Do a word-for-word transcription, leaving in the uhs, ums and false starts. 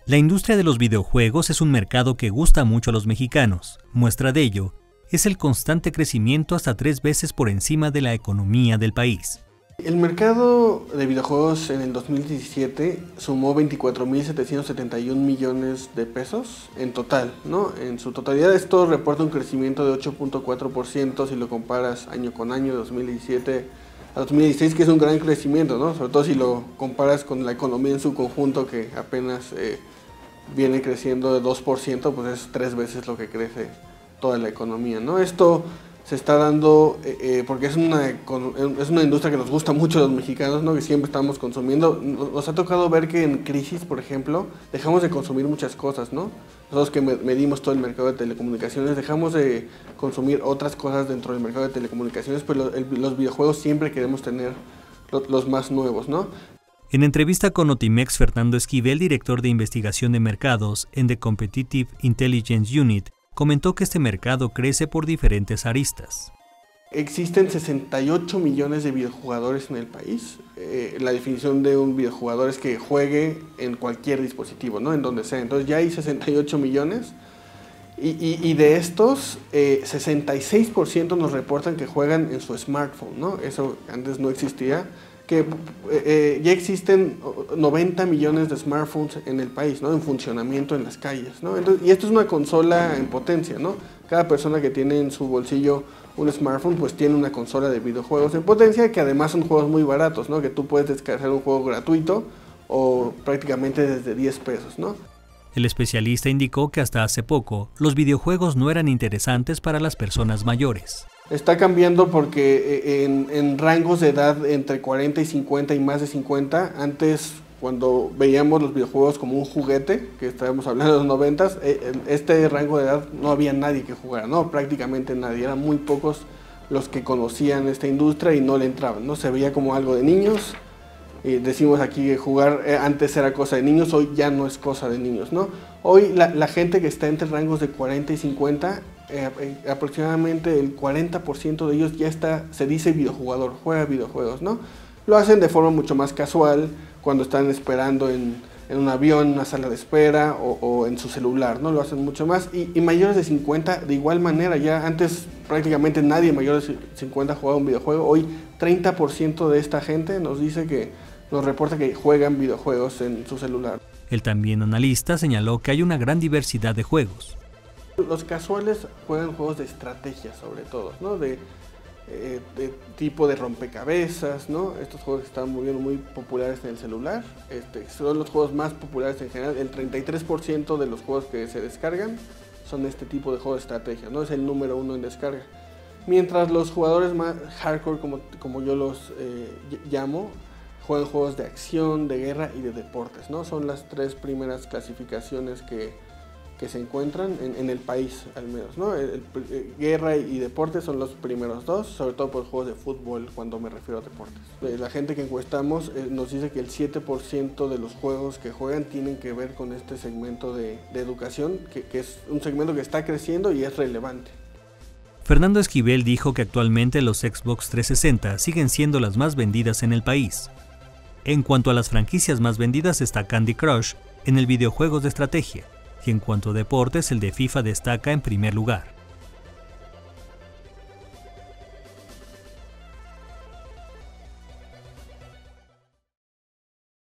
La industria de los videojuegos es un mercado que gusta mucho a los mexicanos. Muestra de ello es el constante crecimiento hasta tres veces por encima de la economía del país. El mercado de videojuegos en el dos mil diecisiete sumó veinticuatro mil setecientos setenta y un millones de pesos en total, ¿no? En su totalidad esto reporta un crecimiento de ocho punto cuatro por ciento si lo comparas año con año, dos mil diecisiete a dos mil dieciséis, que es un gran crecimiento, ¿no? Sobre todo si lo comparas con la economía en su conjunto, que apenas eh, viene creciendo de dos por ciento, pues es tres veces lo que crece toda la economía, ¿no? Esto se está dando eh, eh, porque es una, es una industria que nos gusta mucho a los mexicanos, ¿no? Que siempre estamos consumiendo. Nos ha tocado ver que en crisis, por ejemplo, dejamos de consumir muchas cosas, ¿no? Nosotros que medimos todo el mercado de telecomunicaciones, dejamos de consumir otras cosas dentro del mercado de telecomunicaciones, pues los, el, los videojuegos siempre queremos tener los, los más nuevos, ¿no? En entrevista con Notimex, Fernando Esquivel, director de investigación de mercados en The Competitive Intelligence Unit, comentó que este mercado crece por diferentes aristas. Existen sesenta y ocho millones de videojugadores en el país. Eh, la definición de un videojugador es que juegue en cualquier dispositivo, ¿no? En donde sea. Entonces ya hay sesenta y ocho millones y, y, y de estos, eh, sesenta y seis por ciento nos reportan que juegan en su smartphone, ¿no? Eso antes no existía. Que eh, ya existen noventa millones de smartphones en el país, ¿no? En funcionamiento en las calles, ¿no? Entonces, y esto es una consola en potencia, ¿no? Cada persona que tiene en su bolsillo un smartphone pues tiene una consola de videojuegos en potencia, que además son juegos muy baratos, ¿no? Que tú puedes descargar un juego gratuito o prácticamente desde diez pesos, ¿no? El especialista indicó que hasta hace poco los videojuegos no eran interesantes para las personas mayores. Está cambiando porque en, en rangos de edad entre cuarenta y cincuenta y más de cincuenta, antes cuando veíamos los videojuegos como un juguete, que estábamos hablando de los noventas, en este rango de edad no había nadie que jugara, no, prácticamente nadie, eran muy pocos los que conocían esta industria y no le entraban, ¿no? Se veía como algo de niños, y decimos aquí que jugar eh, antes era cosa de niños, hoy ya no es cosa de niños, ¿no? Hoy la, la gente que está entre rangos de cuarenta y cincuenta, Eh, eh, aproximadamente el cuarenta por ciento de ellos ya está, se dice videojugador, juega videojuegos, ¿no? Lo hacen de forma mucho más casual, cuando están esperando en, en un avión, en una sala de espera o, o en su celular, ¿no? Lo hacen mucho más. Y, y mayores de cincuenta, de igual manera, ya antes prácticamente nadie mayor de cincuenta jugaba un videojuego, hoy treinta por ciento de esta gente nos dice que, nos reporta que juegan videojuegos en su celular. El también analista señaló que hay una gran diversidad de juegos. Los casuales juegan juegos de estrategia sobre todo, ¿no? De, eh, de tipo de rompecabezas, ¿no? Estos juegos que están muy, muy populares en el celular, este, son los juegos más populares en general. El treinta y tres por ciento de los juegos que se descargan son este tipo de juegos de estrategia, ¿no? Es el número uno en descarga. Mientras los jugadores más hardcore, como, como yo los eh, llamo, juegan juegos de acción, de guerra y de deportes, ¿no? Son las tres primeras clasificaciones que que se encuentran en, en el país, al menos, ¿no? El, el, el, guerra y deporte son los primeros dos, sobre todo por juegos de fútbol, cuando me refiero a deportes. La gente que encuestamos eh, nos dice que el siete por ciento de los juegos que juegan tienen que ver con este segmento de, de educación, que, que es un segmento que está creciendo y es relevante. Fernando Esquivel dijo que actualmente los Xbox trescientos sesenta siguen siendo las más vendidas en el país. En cuanto a las franquicias más vendidas está Candy Crush en el videojuegos de estrategia, y en cuanto a deportes, el de FIFA destaca en primer lugar.